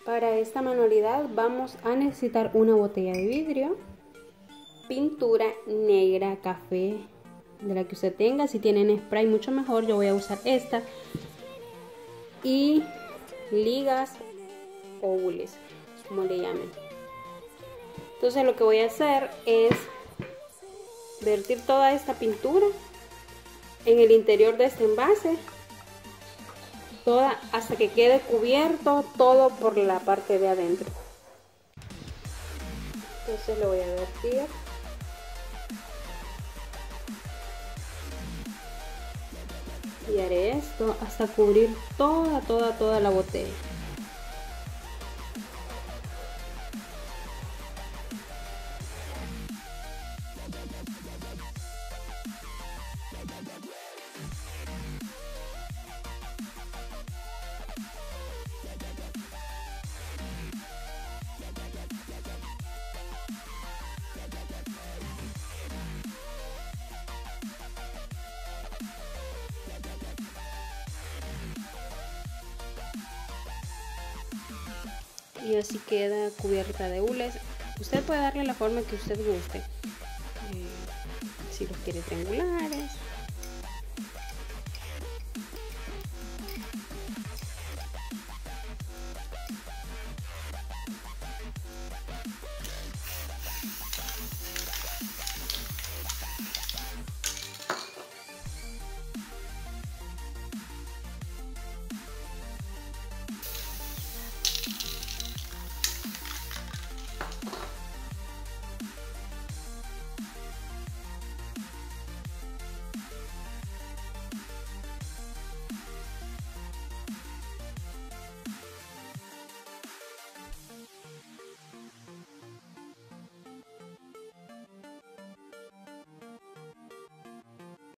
Para esta manualidad vamos a necesitar una botella de vidrio, pintura negra, café, de la que usted tenga. Si tienen spray mucho mejor, yo voy a usar esta, y ligas o hules, como le llamen. Entonces lo que voy a hacer es vertir toda esta pintura en el interior de este envase, toda hasta que quede cubierto todo por la parte de adentro. Entonces lo voy a vertir. Y haré esto hasta cubrir toda la botella. Y así queda cubierta de hules. Usted puede darle la forma que usted guste, si los quiere triangulares,